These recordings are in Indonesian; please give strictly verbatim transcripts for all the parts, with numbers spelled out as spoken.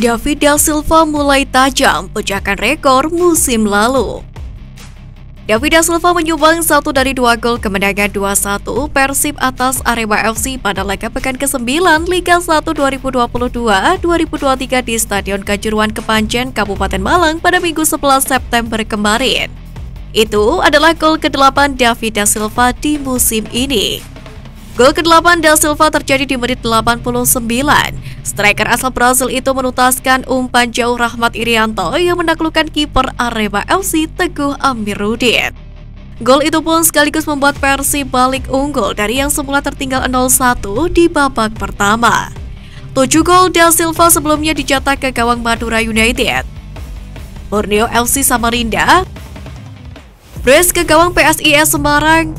David da Silva mulai tajam pecahkan rekor musim lalu. David da Silva menyumbang satu dari dua gol kemenangan dua satu Persib atas Arema F C pada laga pekan kesembilan Liga satu dua ribu dua puluh dua dua ribu dua puluh tiga di Stadion Kanjuruhan Kepanjen, Kabupaten Malang pada Minggu sebelas September kemarin. Itu adalah gol kedelapan David da Silva di musim ini. Gol kedelapan da Silva terjadi di menit delapan puluh sembilan. Striker asal Brasil itu menuntaskan umpan jauh Rahmat Irianto yang menaklukkan kiper Arema F C Teguh Amiruddin. Gol itu pun sekaligus membuat Persib balik unggul dari yang semula tertinggal nol satu di babak pertama. Tujuh gol da Silva sebelumnya dicetak ke gawang Madura United, Borneo F C Samarinda, brace ke gawang P S I S Semarang,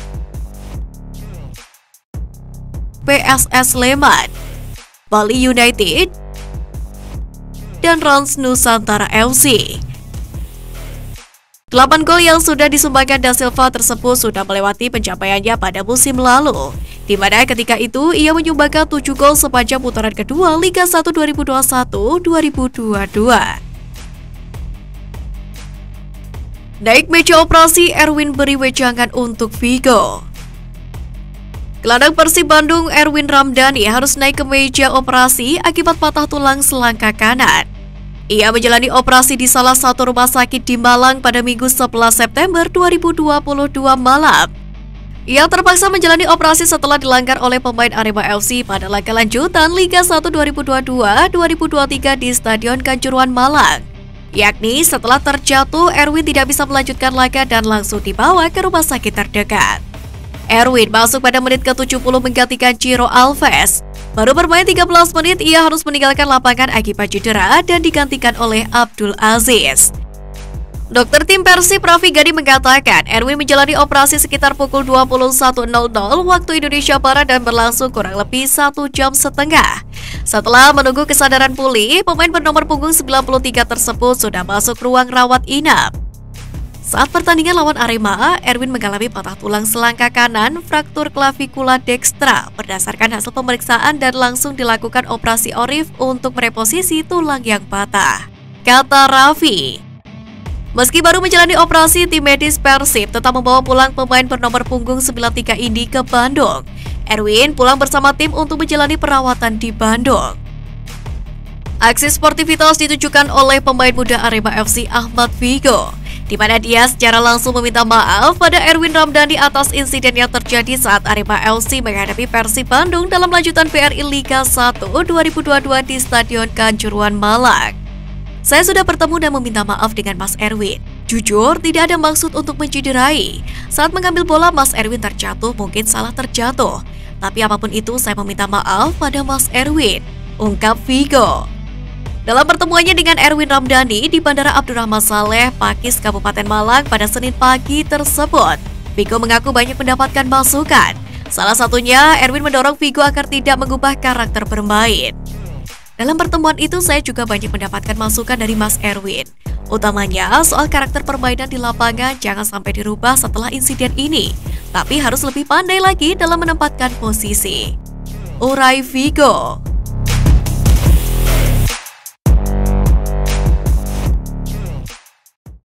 P S S Sleman, Bali United, dan Rans Nusantara F C. Delapan gol yang sudah disumbangkan da Silva tersebut sudah melewati pencapaiannya pada musim lalu, di mana ketika itu ia menyumbangkan tujuh gol sepanjang putaran kedua Liga satu dua ribu dua puluh satu dua ribu dua puluh dua. Naik meja operasi, Erwin beri wejangan untuk Vigo. Gelandang Persib Bandung Erwin Ramdhani harus naik ke meja operasi akibat patah tulang selangkah kanan. Ia menjalani operasi di salah satu rumah sakit di Malang pada Minggu sebelas September dua ribu dua puluh dua malam. Ia terpaksa menjalani operasi setelah dilanggar oleh pemain Arema F C pada laga lanjutan Liga satu dua ribu dua puluh dua dua ribu dua puluh tiga di Stadion Kanjuruhan Malang. Yakni setelah terjatuh, Erwin tidak bisa melanjutkan laga dan langsung dibawa ke rumah sakit terdekat. Erwin masuk pada menit ke tujuh puluh menggantikan Ciro Alves. Baru bermain tiga belas menit, ia harus meninggalkan lapangan akibat cedera dan digantikan oleh Abdul Aziz. Dokter tim Persib Raffi Gadi mengatakan Erwin menjalani operasi sekitar pukul dua puluh satu nol nol waktu Indonesia Barat dan berlangsung kurang lebih satu jam setengah. Setelah menunggu kesadaran pulih, pemain bernomor punggung sembilan puluh tiga tersebut sudah masuk ruang rawat inap. Saat pertandingan lawan Arema, Erwin mengalami patah tulang selangkah kanan, fraktur klavikula dekstra berdasarkan hasil pemeriksaan dan langsung dilakukan operasi orif untuk mereposisi tulang yang patah, kata Raffi. Meski baru menjalani operasi, tim medis Persib tetap membawa pulang pemain bernomor punggung sembilan puluh tiga ini ke Bandung. Erwin pulang bersama tim untuk menjalani perawatan di Bandung. Aksi sportivitas ditunjukkan oleh pemain muda Arema F C Ahmad Vigo, di mana dia secara langsung meminta maaf pada Erwin Ramdhani atas insiden yang terjadi saat Arema F C menghadapi Persib Bandung dalam lanjutan B R I Liga satu dua ribu dua puluh dua di Stadion Kanjuruhan Malang. Saya sudah bertemu dan meminta maaf dengan Mas Erwin. Jujur, tidak ada maksud untuk mencederai. Saat mengambil bola, Mas Erwin terjatuh, mungkin salah terjatuh. Tapi apapun itu, saya meminta maaf pada Mas Erwin, ungkap Vigo. Dalam pertemuannya dengan Erwin Ramdhani di Bandara Abdurrahman Saleh, Pakis, Kabupaten Malang pada Senin pagi tersebut, Vigo mengaku banyak mendapatkan masukan. Salah satunya, Erwin mendorong Vigo agar tidak mengubah karakter bermain. Dalam pertemuan itu, saya juga banyak mendapatkan masukan dari Mas Erwin, utamanya soal karakter permainan di lapangan jangan sampai dirubah setelah insiden ini, tapi harus lebih pandai lagi dalam menempatkan posisi, urai Vigo.